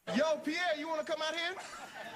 Yo, Pierre, you want to come out here?